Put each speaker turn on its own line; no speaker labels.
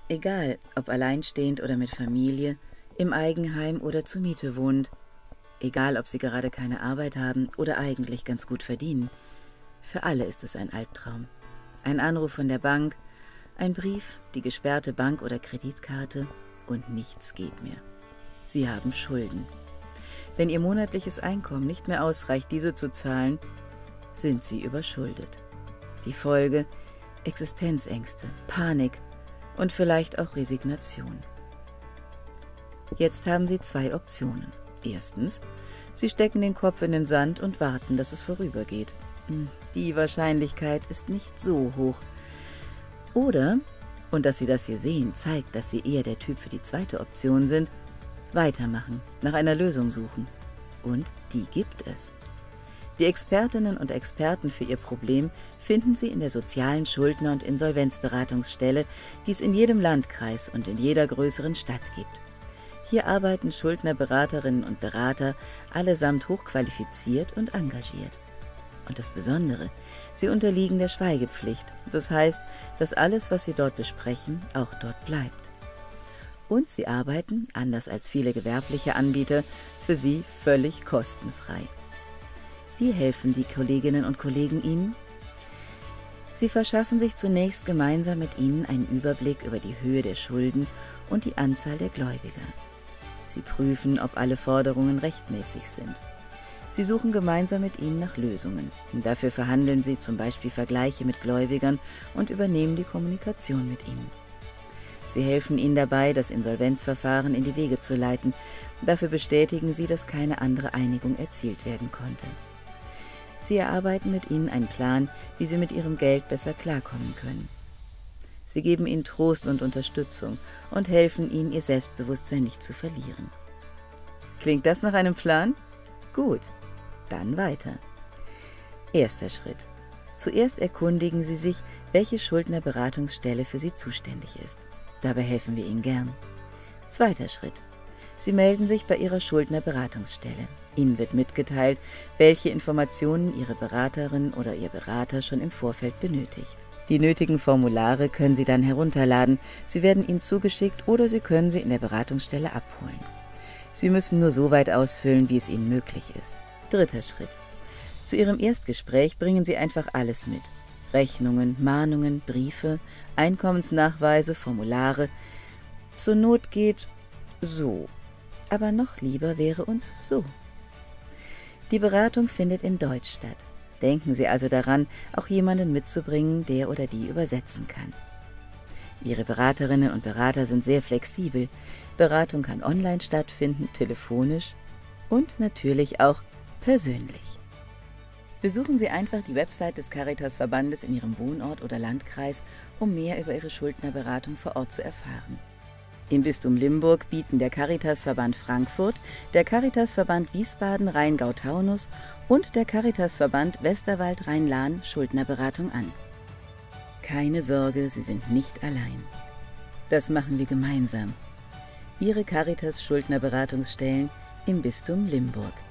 Egal, ob alleinstehend oder mit Familie, im Eigenheim oder zur Miete wohnend, egal, ob sie gerade keine Arbeit haben oder eigentlich ganz gut verdienen, für alle ist es ein Albtraum. Ein Anruf von der Bank, ein Brief, die gesperrte Bank- oder Kreditkarte und nichts geht mehr. Sie haben Schulden. Wenn ihr monatliches Einkommen nicht mehr ausreicht, diese zu zahlen, sind sie überschuldet. Die Folge: Existenzängste, Panik und vielleicht auch Resignation. Jetzt haben sie 2 Optionen. Erstens, sie stecken den Kopf in den Sand und warten, dass es vorübergeht. Die Wahrscheinlichkeit ist nicht so hoch. Oder, und dass sie das hier sehen, zeigt, dass sie eher der Typ für die zweite Option sind, weitermachen, nach einer Lösung suchen. Und die gibt es. Die Expertinnen und Experten für ihr Problem finden Sie in der sozialen Schuldner- und Insolvenzberatungsstelle, die es in jedem Landkreis und in jeder größeren Stadt gibt. Hier arbeiten Schuldnerberaterinnen und Berater, allesamt hochqualifiziert und engagiert. Und das Besondere: Sie unterliegen der Schweigepflicht. Das heißt, dass alles, was Sie dort besprechen, auch dort bleibt. Und Sie arbeiten, anders als viele gewerbliche Anbieter, für Sie völlig kostenfrei. Wie helfen die Kolleginnen und Kollegen Ihnen? Sie verschaffen sich zunächst gemeinsam mit Ihnen einen Überblick über die Höhe der Schulden und die Anzahl der Gläubiger. Sie prüfen, ob alle Forderungen rechtmäßig sind. Sie suchen gemeinsam mit Ihnen nach Lösungen. Dafür verhandeln Sie zum Beispiel Vergleiche mit Gläubigern und übernehmen die Kommunikation mit ihnen. Sie helfen Ihnen dabei, das Insolvenzverfahren in die Wege zu leiten. Dafür bestätigen Sie, dass keine andere Einigung erzielt werden konnte. Sie erarbeiten mit Ihnen einen Plan, wie Sie mit Ihrem Geld besser klarkommen können. Sie geben Ihnen Trost und Unterstützung und helfen Ihnen, Ihr Selbstbewusstsein nicht zu verlieren. Klingt das nach einem Plan? Gut, dann weiter. Erster Schritt. Zuerst erkundigen Sie sich, welche Schuldnerberatungsstelle für Sie zuständig ist. Dabei helfen wir Ihnen gern. Zweiter Schritt. Sie melden sich bei Ihrer Schuldnerberatungsstelle. Ihnen wird mitgeteilt, welche Informationen Ihre Beraterin oder Ihr Berater schon im Vorfeld benötigt. Die nötigen Formulare können Sie dann herunterladen. Sie werden Ihnen zugeschickt oder Sie können sie in der Beratungsstelle abholen. Sie müssen nur so weit ausfüllen, wie es Ihnen möglich ist. Dritter Schritt. Zu Ihrem Erstgespräch bringen Sie einfach alles mit. Rechnungen, Mahnungen, Briefe, Einkommensnachweise, Formulare. Zur Not geht so. Aber noch lieber wäre uns so. Die Beratung findet in Deutsch statt. Denken Sie also daran, auch jemanden mitzubringen, der oder die übersetzen kann. Ihre Beraterinnen und Berater sind sehr flexibel. Beratung kann online stattfinden, telefonisch und natürlich auch persönlich. Besuchen Sie einfach die Website des Caritasverbandes in Ihrem Wohnort oder Landkreis, um mehr über Ihre Schuldnerberatung vor Ort zu erfahren. Im Bistum Limburg bieten der Caritasverband Frankfurt, der Caritasverband Wiesbaden Rheingau-Taunus und der Caritasverband Westerwald Rhein-Lahn Schuldnerberatung an. Keine Sorge, Sie sind nicht allein. Das machen wir gemeinsam. Ihre Caritas Schuldnerberatungsstellen im Bistum Limburg.